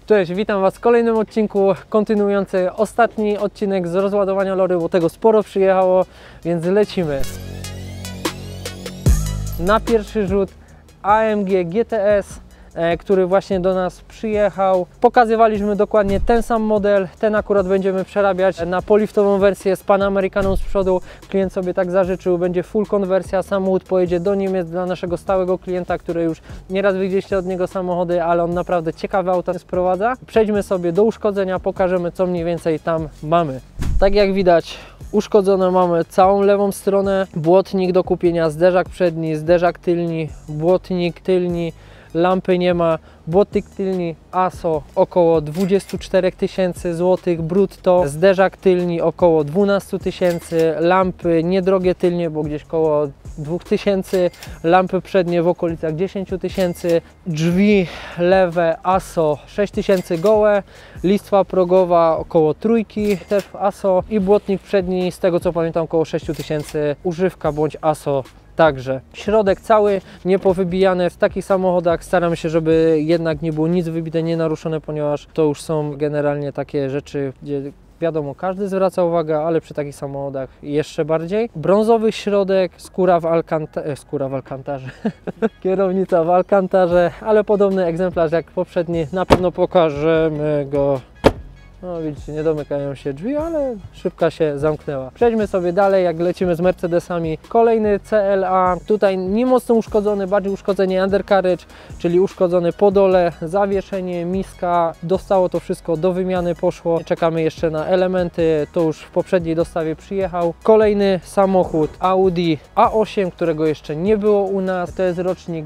Cześć, witam Was w kolejnym odcinku, kontynuujący ostatni odcinek z rozładowania lory, bo tego sporo przyjechało, więc lecimy. Na pierwszy rzut AMG GTS, który właśnie do nas przyjechał. Pokazywaliśmy dokładnie ten sam model, ten akurat będziemy przerabiać na poliftową wersję z Panamerikaną z przodu. Klient sobie tak zażyczył, będzie full konwersja, samochód pojedzie do Niemiec dla naszego stałego klienta, który już nieraz widzieliście od niego samochody, ale on naprawdę ciekawe auta sprowadza. Przejdźmy sobie do uszkodzenia, pokażemy co mniej więcej tam mamy. Tak jak widać, uszkodzone mamy całą lewą stronę, błotnik do kupienia, zderzak przedni, zderzak tylni, błotnik tylni, lampy nie ma, błotnik tylni ASO około 24 000 złotych brutto, zderzak tylni około 12 000, lampy niedrogie tylnie, bo gdzieś około 2000, lampy przednie w okolicach 10 000, drzwi lewe ASO 6000 gołe, listwa progowa około trójki też w ASO i błotnik przedni, z tego co pamiętam, około 6000 używka bądź ASO. Także środek cały, niepowybijany. W takich samochodach staram się, żeby jednak nie było nic wybite, nie naruszone, ponieważ to już są generalnie takie rzeczy, gdzie wiadomo, każdy zwraca uwagę, ale przy takich samochodach jeszcze bardziej. Brązowy środek, skóra w alkantarze, kierownica w alkantarze, ale podobny egzemplarz jak poprzedni, na pewno pokażemy go. No widzicie, nie domykają się drzwi, ale szybka się zamknęła. Przejdźmy sobie dalej, jak lecimy z Mercedesami. Kolejny CLA, tutaj nie mocno uszkodzony, bardziej uszkodzenie undercarriage, czyli uszkodzony po dole, zawieszenie, miska, dostało to wszystko do wymiany, poszło. Czekamy jeszcze na elementy, to już w poprzedniej dostawie przyjechał. Kolejny samochód Audi A8, którego jeszcze nie było u nas, to jest rocznik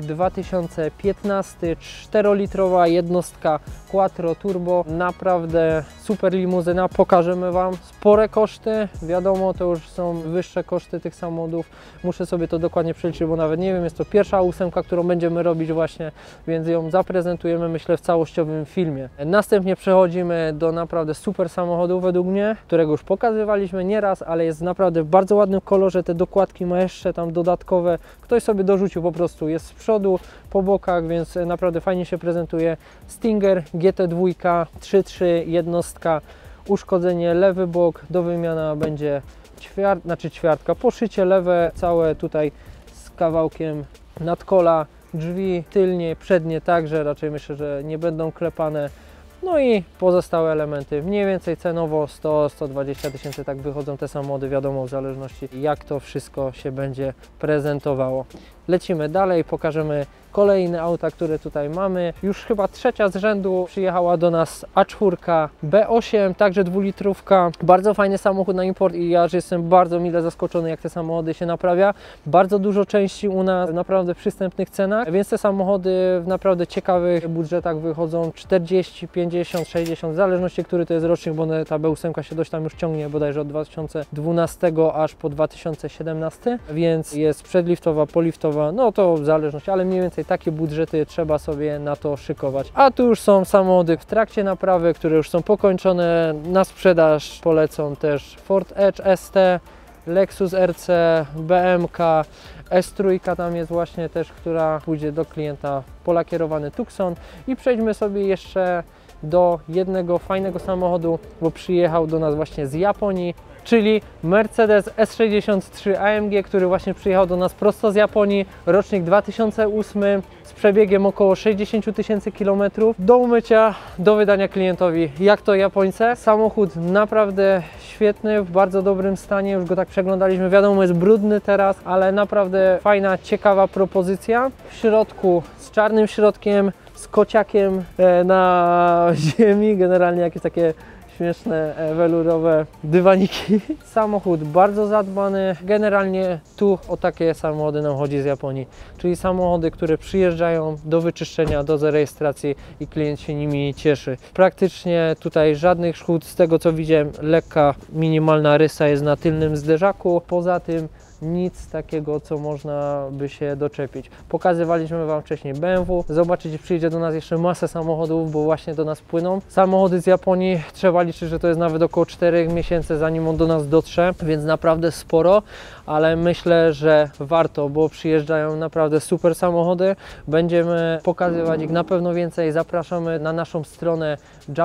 2015, 4-litrowa jednostka Quattro Turbo, naprawdę super limuzyna, pokażemy Wam. Spore koszty, wiadomo, to już są wyższe koszty tych samochodów. Muszę sobie to dokładnie przeliczyć, bo nawet nie wiem, jest to pierwsza ósemka, którą będziemy robić właśnie, więc ją zaprezentujemy, myślę, w całościowym filmie. Następnie przechodzimy do naprawdę super samochodu według mnie, którego już pokazywaliśmy nieraz, ale jest naprawdę w bardzo ładnym kolorze. Te dokładki ma jeszcze tam dodatkowe. Ktoś sobie dorzucił po prostu, jest z przodu, po bokach, więc naprawdę fajnie się prezentuje. Stinger GT2 3.3 jednostka, uszkodzenie lewy bok, do wymiana będzie ćwiartka, poszycie lewe całe tutaj z kawałkiem nadkola, drzwi tylnie, przednie także, raczej myślę, że nie będą klepane. No i pozostałe elementy, mniej więcej cenowo 100-120 tysięcy, tak wychodzą te samochody, wiadomo, w zależności jak to wszystko się będzie prezentowało. Lecimy dalej, pokażemy kolejne auta, które tutaj mamy. Już chyba trzecia z rzędu przyjechała do nas A4 B8, także 2-litrówka. Bardzo fajny samochód na import i ja jestem bardzo mile zaskoczony, jak te samochody się naprawia. Bardzo dużo części u nas w naprawdę przystępnych cenach, więc te samochody w naprawdę ciekawych budżetach wychodzą 40, 50, 60, w zależności który to jest rocznik, bo ta B8 się dość tam już ciągnie bodajże od 2012 aż po 2017, więc jest przedliftowa, poliftowa, no to w zależności, ale mniej więcej takie budżety trzeba sobie na to szykować. A tu już są samochody w trakcie naprawy, które już są pokończone, na sprzedaż polecą też Ford Edge ST, Lexus RC, BMK, S3 tam jest właśnie też, która pójdzie do klienta, polakierowany Tucson. I przejdźmy sobie jeszcze do jednego fajnego samochodu, bo przyjechał do nas właśnie z Japonii, czyli Mercedes S63 AMG, który właśnie przyjechał do nas prosto z Japonii, rocznik 2008, z przebiegiem około 60 000 km, do umycia, do wydania klientowi, jak to Japońce. Samochód naprawdę świetny, w bardzo dobrym stanie, już go tak przeglądaliśmy, wiadomo, jest brudny teraz, ale naprawdę fajna, ciekawa propozycja. W środku z czarnym środkiem, z kociakiem na ziemi, generalnie jakieś takie śmieszne, welurowe dywaniki. Samochód bardzo zadbany. Generalnie tu o takie samochody nam chodzi z Japonii, czyli samochody, które przyjeżdżają do wyczyszczenia, do zarejestracji i klient się nimi cieszy. Praktycznie tutaj żadnych szkód, z tego co widziałem, lekka, minimalna rysa jest na tylnym zderzaku. Poza tym nic takiego, co można by się doczepić. Pokazywaliśmy Wam wcześniej BMW, zobaczycie, przyjdzie do nas jeszcze masę samochodów, bo właśnie do nas płyną. Samochody z Japonii, trzeba liczyć, że to jest nawet około 4 miesięcy, zanim on do nas dotrze, więc naprawdę sporo, ale myślę, że warto, bo przyjeżdżają naprawdę super samochody. Będziemy pokazywać ich na pewno więcej. Zapraszamy na naszą stronę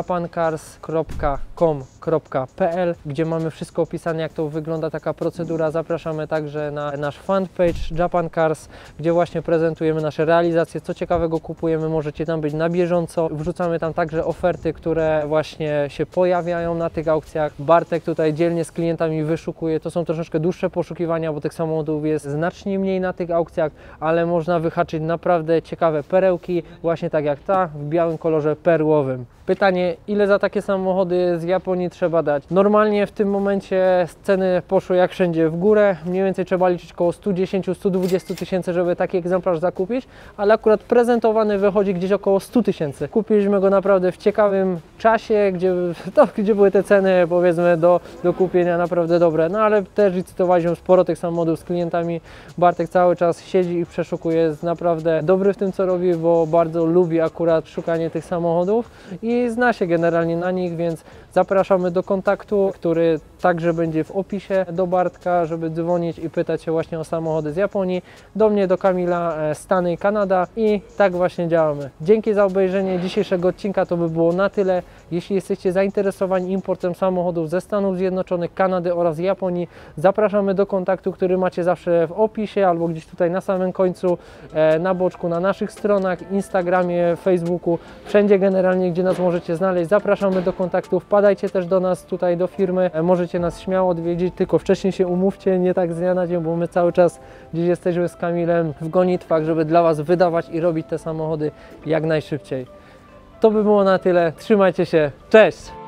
japancars.com.pl, gdzie mamy wszystko opisane, jak to wygląda taka procedura. Zapraszamy także na nasz fanpage Japan Cars, gdzie właśnie prezentujemy nasze realizacje, co ciekawego kupujemy, możecie tam być na bieżąco. Wrzucamy tam także oferty, które właśnie się pojawiają na tych aukcjach. Bartek tutaj dzielnie z klientami wyszukuje, to są troszeczkę dłuższe poszukiwania, bo tych samochodów jest znacznie mniej na tych aukcjach, ale można wyhaczyć naprawdę ciekawe perełki, właśnie tak jak ta w białym kolorze perłowym. Pytanie, ile za takie samochody z Japonii trzeba dać? Normalnie w tym momencie ceny poszły jak wszędzie w górę. Mniej więcej trzeba liczyć około 110-120 tysięcy, żeby taki egzemplarz zakupić, ale akurat prezentowany wychodzi gdzieś około 100 tysięcy. Kupiliśmy go naprawdę w ciekawym czasie, gdzie były te ceny, powiedzmy, do kupienia naprawdę dobre. No ale też licytowaliśmy sporo tych samochodów z klientami. Bartek cały czas siedzi i przeszukuje, jest naprawdę dobry w tym, co robi, bo bardzo lubi akurat szukanie tych samochodów i zna się generalnie na nich, więc zapraszamy do kontaktu, który także będzie w opisie do Bartka, żeby dzwonić i pytać się właśnie o samochody z Japonii. Do mnie, do Kamila, Stany i Kanada i tak właśnie działamy. Dzięki za obejrzenie dzisiejszego odcinka, to by było na tyle. Jeśli jesteście zainteresowani importem samochodów ze Stanów Zjednoczonych, Kanady oraz Japonii, zapraszamy do kontaktu, który macie zawsze w opisie albo gdzieś tutaj na samym końcu, na boczku, na naszych stronach, Instagramie, Facebooku, wszędzie generalnie, gdzie nas możecie znaleźć. Zapraszamy do kontaktu, wpadajcie też do nas tutaj do firmy, możecie nas śmiało odwiedzić, tylko wcześniej się umówcie, nie tak z dnia na dzień, bo my cały czas gdzieś jesteśmy z Kamilem w gonitwach, żeby dla Was wydawać i robić te samochody jak najszybciej. To by było na tyle, trzymajcie się, cześć!